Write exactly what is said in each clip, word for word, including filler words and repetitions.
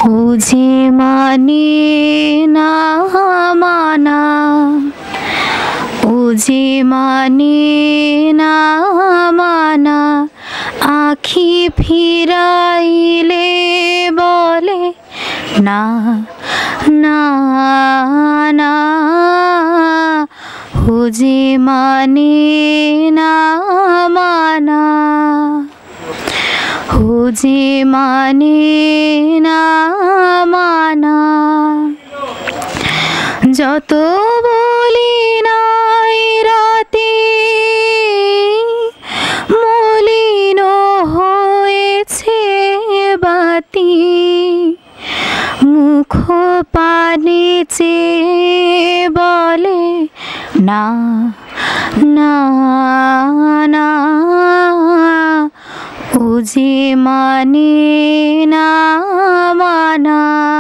বুঝে মানে না মানা, বুঝে মানে না মানা, আখি ফিরাইলে বলে না না না, বুঝে মানে না মানা, বুঝে মানে না মানা। যত বলি নাই রাতে মলিন হয়েছে বাতি, মুখ পানে চেয়ে বলে না না না, বুঝে মানে না মানা,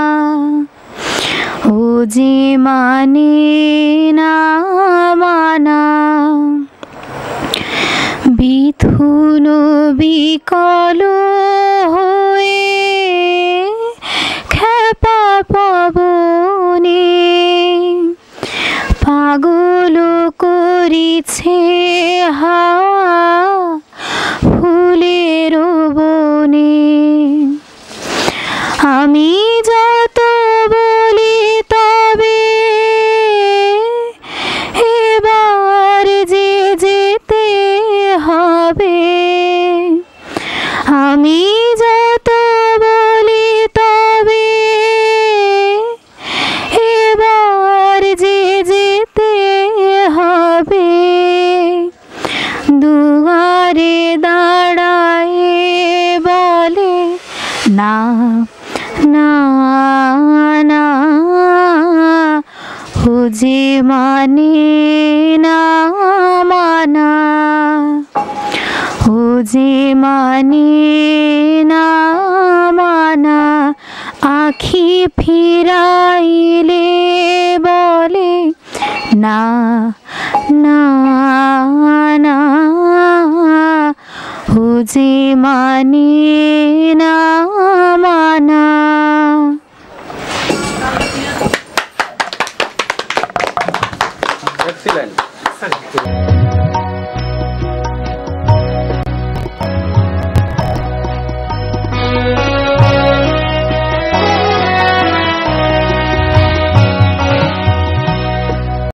বুঝে মানে না মানা। বিধুন বিকল হয়ে খেপা পবনে পাগল করিছে হাওয়া ফুলের বনে। আমি যত বলি তবে এবার যে যেতে হবে, আমি যত বলি তবে এবার যে যেতে হবে। দুয়ারে দাঁড়ায় বলে না না না, বুঝে মানে না মানা, বুঝে মানে না মানা, আখি ফিরাইলে বলে না না না, বুঝে মানে না মানা। Excellent.